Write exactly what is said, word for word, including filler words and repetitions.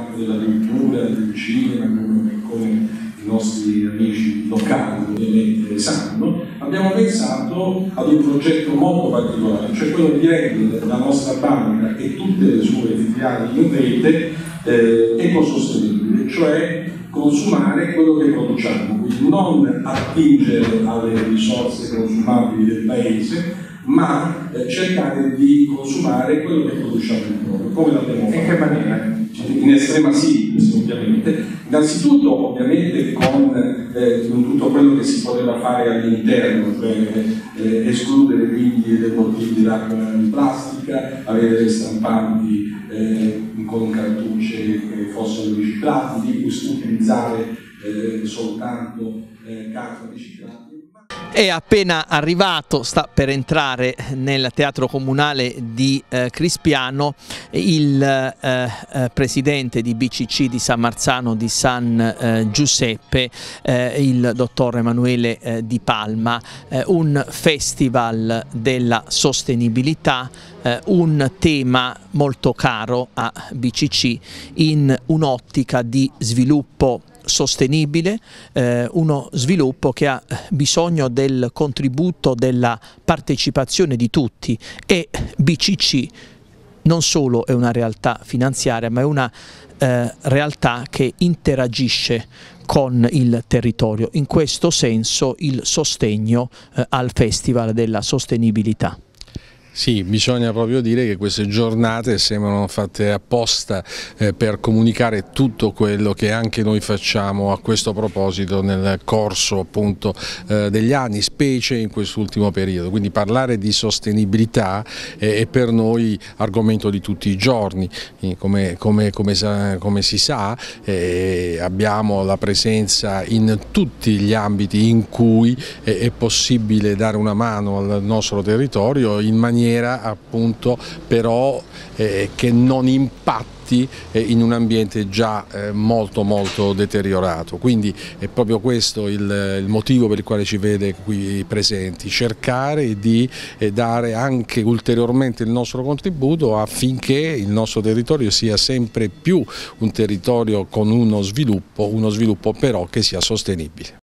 parte dell'agricoltura, del cinema, come, come i nostri amici locali ovviamente sanno, abbiamo pensato ad un progetto molto particolare, cioè quello di rendere la nostra banca e tutte le sue filiali in rete eh, ecosostenibile, cioè consumare quello che produciamo, quindi non attingere alle risorse consumabili del paese, ma eh, cercare di consumare quello che produciamo noi. Come l'abbiamo fatto? In che maniera? In estrema sintesi, ovviamente. Innanzitutto, ovviamente, con, eh, con tutto quello che si poteva fare all'interno, cioè eh, escludere quindi le bottiglie d'acqua in plastica, avere le stampanti eh, con cartucce che fossero riciclabili, utilizzare eh, soltanto eh, carta riciclabile. È appena arrivato, sta per entrare nel Teatro Comunale di eh, Crispiano il eh, eh, presidente di B C C di San Marzano di San eh, Giuseppe, eh, il dottor Emanuele eh, Di Palma, eh, un festival della sostenibilità, eh, un tema molto caro a B C C in un'ottica di sviluppo sostenibile, eh, uno sviluppo che ha bisogno del contributo, della partecipazione di tutti, e B C C non solo è una realtà finanziaria, ma è una eh, realtà che interagisce con il territorio. In questo senso il sostegno eh, al Festival della Sostenibilità. Sì, bisogna proprio dire che queste giornate sembrano fatte apposta eh, per comunicare tutto quello che anche noi facciamo a questo proposito nel corso appunto eh, degli anni, specie in quest'ultimo periodo. Quindi parlare di sostenibilità eh, è per noi argomento di tutti i giorni. Eh, come, come, come, sa, come si sa eh, abbiamo la presenza in tutti gli ambiti in cui eh, è possibile dare una mano al nostro territorio in maniera appunto però eh, che non impatti eh, in un ambiente già eh, molto molto deteriorato. Quindi è proprio questo il, il motivo per il quale ci vede qui presenti, cercare di eh, dare anche ulteriormente il nostro contributo affinché il nostro territorio sia sempre più un territorio con uno sviluppo, uno sviluppo però che sia sostenibile.